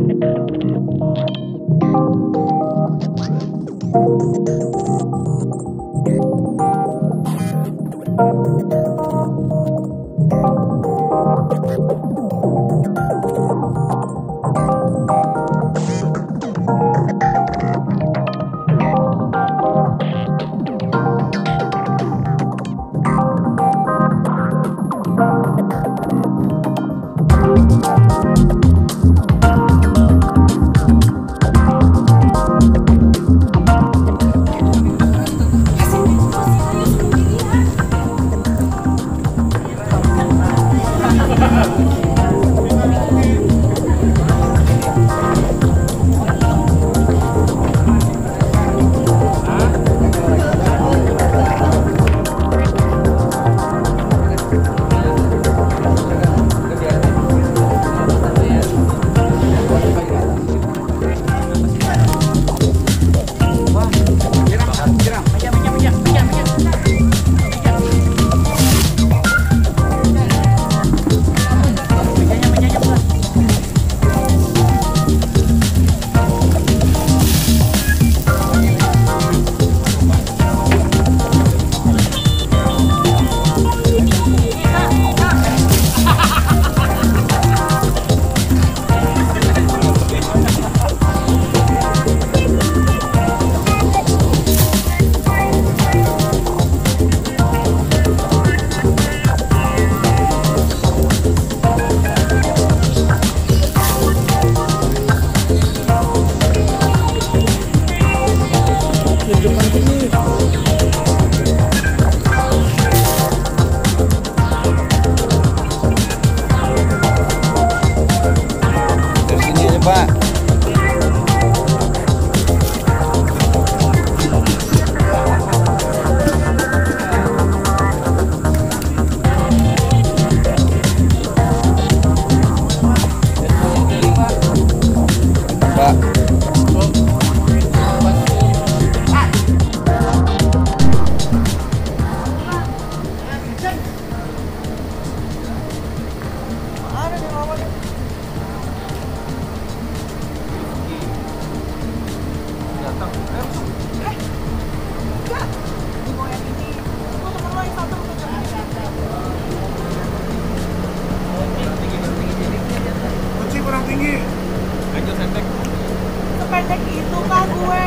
Sependek itu kah gue?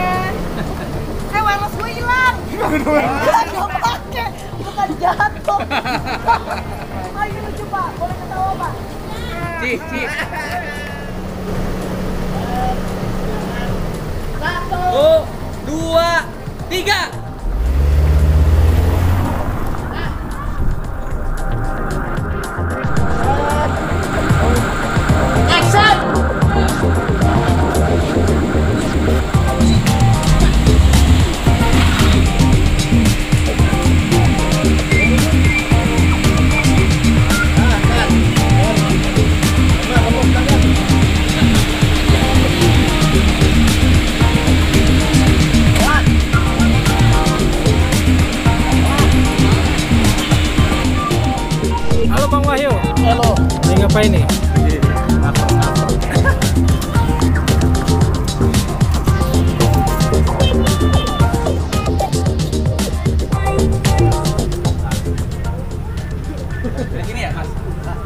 Wireless gue hilang. Gak pakai, bukan jatuh. Ayo lucu Pak, boleh ketawa Pak? Cik. 1, 2, 3. Halo Bang Wahyu. Halo. Ini ngapain nih? Gini ya, Mas.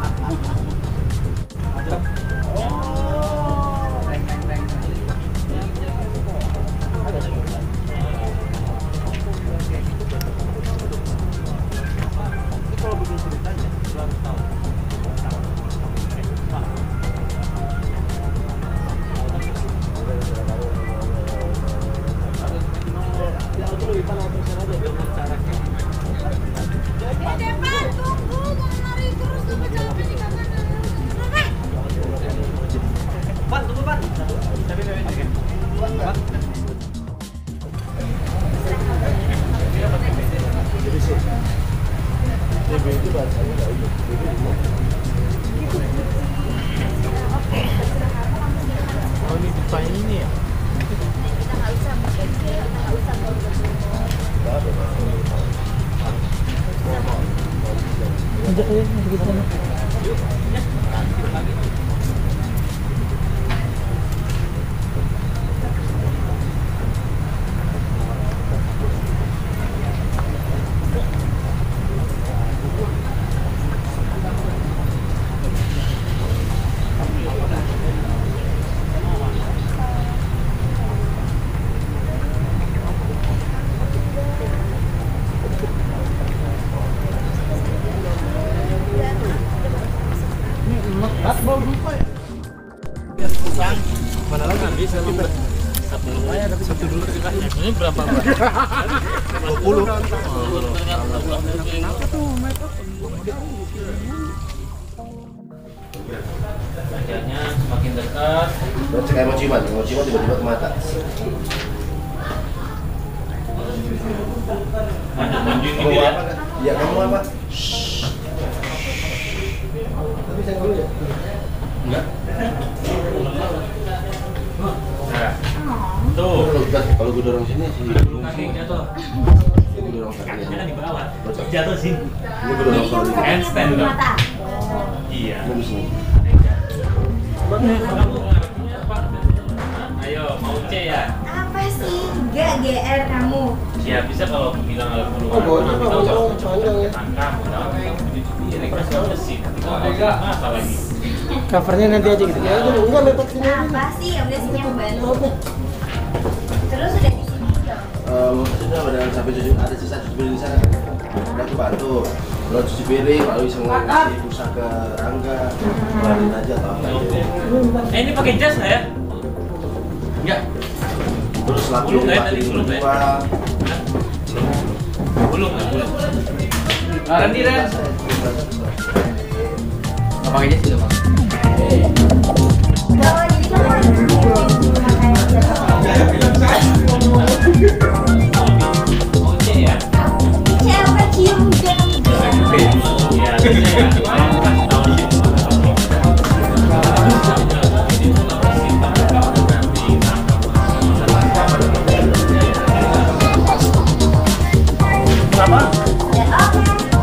Oh ini desain ini ya? Ajak ya, masuk ke sana. Ini berapa, Pak? 20. Wajahnya semakin dekat. Terus kayak mau ciuman tiba-tiba ke mata. Kamu apa? Ya kamu apa? Tapi saya dulu ya. Enggak. Nah. Tuh. Kalau gue dorong sini sih. Kaki jatuh. Gue dorong sini. Kakinya kan di bawah. Jatuh sih. Gue dorong sini. Handstand dong. Mata. Iya. Gue di sini. Ayo, mau C ya? Apa sih? Gak GR kamu. Ya bisa kalau bilang ada puluhan. Oh, bawahnya panjang ya. Tangkap, ini kan sudah sih. Apa lagi? Covernya nanti aja gitu. Ya itu enggak mepet sini. Apa sih? Ya udah sini aku bantu. Terus udah di sini dong. Sudah ada sampai cuci, ada sisa cuci piring di sana. Udah aku bantu. Kalau cuci piring, lalu bisa ngasih pulsa ke Rangga. Keluarin aja atau apa aja. Ini pakai jas nggak ya? Enggak. Terus laku Belum, yang tadi belum, ya? dua. Belum. Randy, Ren. Apa pakai jas juga, Pak? Kalau jadi kamu harus Mau C ya? siapa cium jam? Iya, C ya. Kenapa? Ya oke.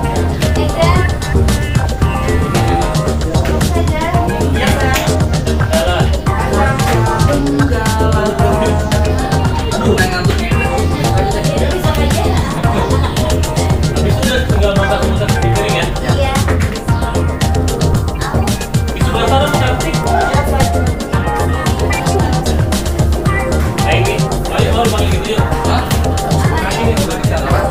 Habis itu tinggal masak-masak di piring ya? Iya. Itu berapa dong cantik? Ini, ayo mau panggil gitu yuk. Ini juga bisa lewat.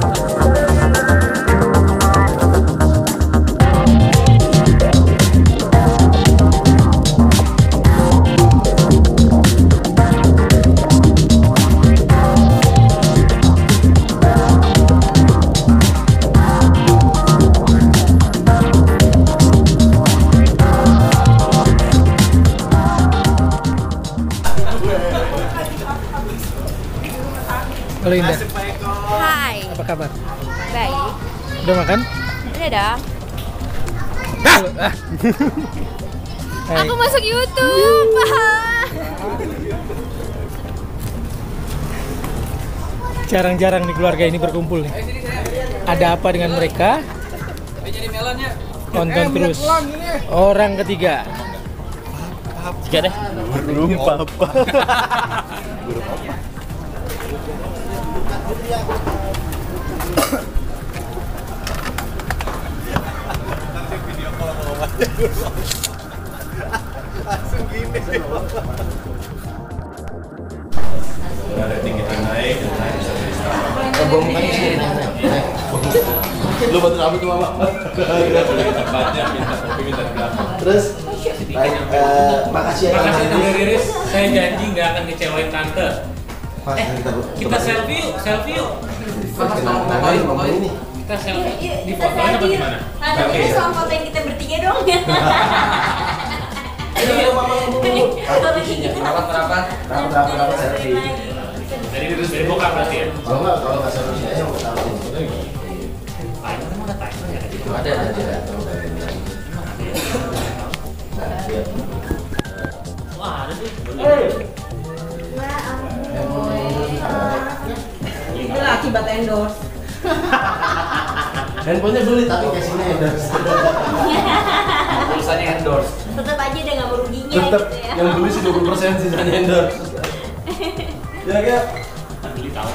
Halo Indah, Hai. apa kabar? Baik. Udah makan? Udah dong. Halo. Hai. Aku masuk YouTube. Jarang-jarang nih keluarga ini berkumpul nih. Ada apa dengan mereka? Jadi melonnya. Tonton terus. Orang ketiga. Tiga deh. Belum apa-apa. Langsung gini. Rating kita naik, bisa jadi star. Bom kayu sini. Lu bantu apa tuh mama? Tempatnya minta kopi, minta gelap. Terus, baik, makasih ya. Makasih Tante Riris, saya janji nggak akan kecewain Tante. Pas Kita selfie yuk, selfie yuk. Ngomong ini. Kita selfie di fotonya apa gimana? Tapi soal foto yang kita bertiga dong. Rapat selfie. Dari bokap berarti ya? Kalau nggak selfie saya mau taruh sini. Timer emang ada timer ya? Ada. Nah, iya. Wah ada sih. Itulah akibat endorse. Handphonenya beli tapi casingnya endorse. Pulsanya endorse. Tetap aja udah nggak meruginya Tetap gitu ya. yang beli sih 20% sisanya endorse. Ya kan? Beli tahu.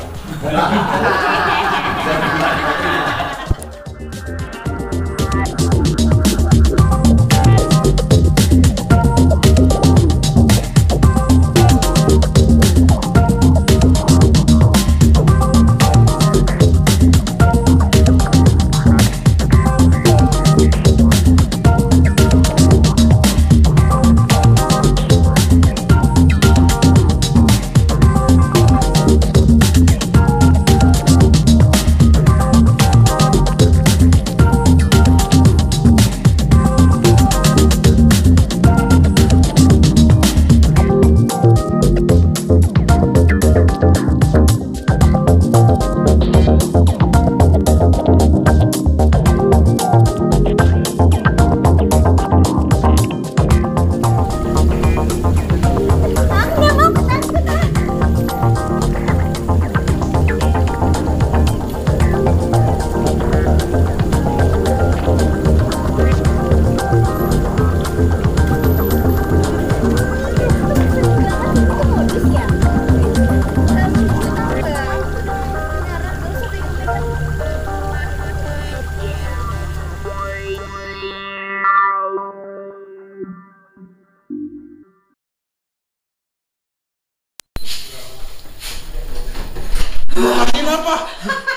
Makin apa?